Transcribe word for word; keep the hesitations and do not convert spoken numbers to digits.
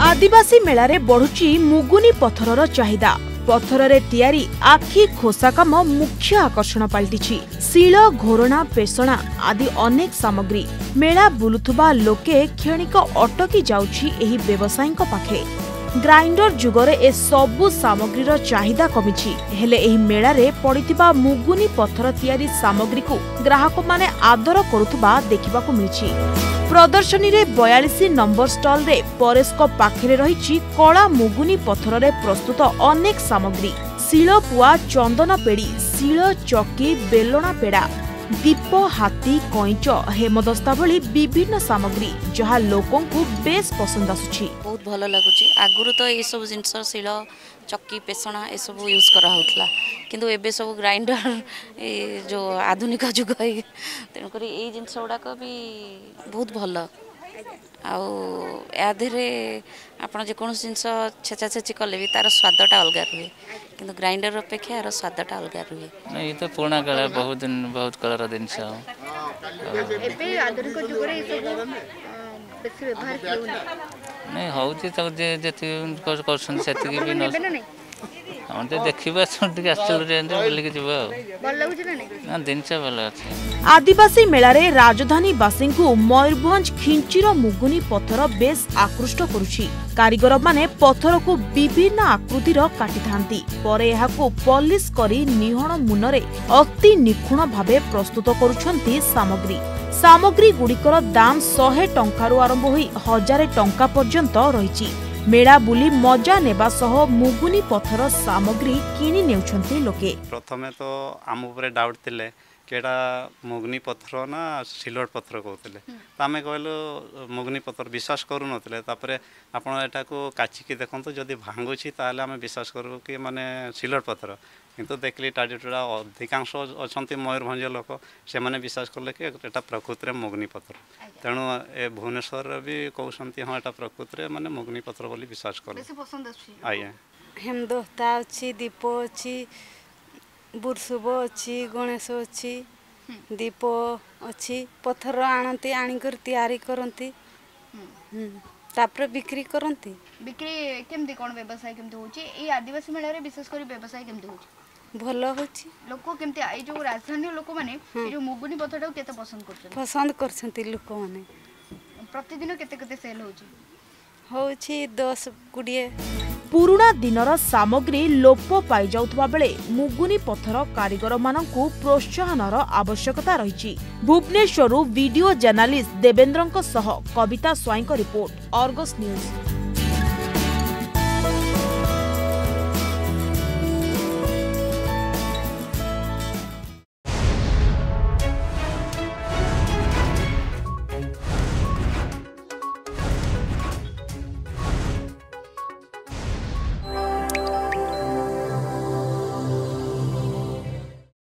आदिवासी मेलारे बढ़ुची मुगुनी पथरर चाहिदा। पथर तैयारी आखि खोसा काम मुख्य आकर्षण पलटिछि। शिल घोरणा पेषणा आदि अनेक सामग्री मेला बुलुथुबा लोके क्षणिक अटकी जाउछि एही व्यवसायीक पाखे। ग्राइंडर जुगरे ए सबु सामग्रीर चाहिदा कमिछि, हेले एही मेलारे पड़िथिबा मुगुनी पथर तैयारी सामग्री को ग्राहक माने आदर करुथुबा देखिबाकू मिलिछि। प्रदर्शनी रे बयालीस नंबर स्टॉल रे परेशक पाखरे रहिछि कला मुगुनी पथर रे प्रस्तुत अनेक सामग्री। शिल पुआ, चंदन पेड़ी, शिल चकी, बेलना पेड़ा, दीप, हाथी, कईच, हेमदस्ता भली विभिन्न सामग्री जहा लोकों को बेस पसंद आसुछि। बहुत भल लगुछि। आगुरु तो ये सब जिनस शिल चक्की पेषणा ये सब यूज करा होतला, किंतु एबे सब ग्राइंडर ए जो आधुनिक जुग है तेणुक ये जिनस गुड़ाक भी बहुत भल। आधे आप जेकोसी जिनस छेचा छेची कले भी तार स्वादटा अलग रुहे, किंतु ग्राइंडर अपेक्षा यार स्वादटा अलग रुहे। नहीं ये तो पुराना कलर बहुत दिन बहुत कलर जिनस नहीं हूँ हम तो देखा आदिवासी मेलारे राजधानी बासी को मयूरभंज खिंचीर मुगुनी पथर बेस आकृष्ट करुछि। कारीगर माने पथर को विभिन्न आकृतिर काटी थांती, परे एहाको पॉलिश करी निहण मुनरे अति निखुण भावे प्रस्तुत करुछंती सामग्री। सामग्री गुड़िकर दाम सौ टंकारु आरंभ होई हजार टंका पर्यंत रहिछि। मेला बुली मजा नेबा सह मुगुनी पथर सामग्री किनी नेउछंती लोके। प्रथमे तो आम उपरे डाउट थिले केडा मुगुनी पथर ना सिल्वर पथर कहते तो आम कहलु मुगुनी पथर विश्वास करू नथिले। तापरे आपण एटा को काचिकी देखंतु जदि भांगुछि ताले आम विश्वास करू कि माने सिल्वर पथर, किंतु देखली टाडीटुडा अधिकांश अछंती मयूरभंज लोक से माने विश्वास करले कि एटा प्रकृति मुगुनी पथर। तेणु ए भुवनेश्वर भी कहते हाँ एटा प्रकृति माने मुगुनी पथर बोली विश्वास करले। आज्ञा हेमदस्ता अच्छी, दीप अच्छी, बुरसुब अच्छी, गणेश अच्छी, दीप अच्छी, पथर आणती आनिकर तैयारी करती तापर बिक्री करती। बिक्री केमती कोन व्यवसाय केमती होची ए आदिवासी मेला रे विशेष करी व्यवसाय केमती होची? भल होची। लोक केमती ए जो राजधानी लोक माने ए जो मुगुनी पथर केते पसंद करछन? पसंद करछंती लोक माने। प्रतिदिन केते केते सेल होची? होची दस बीस। पुरुणा दिनर सामग्री लोप पाई जाउथबा बेले मुगुनी पथर कारीगर मानकु प्रोत्साहनर आवश्यकता रहिछि। भुवनेश्वरु वीडियो जर्नलिस्ट देवेंद्रଙ୍କ सह कविता स्वाईंक रिपोर्ट, अर्गस न्यूज।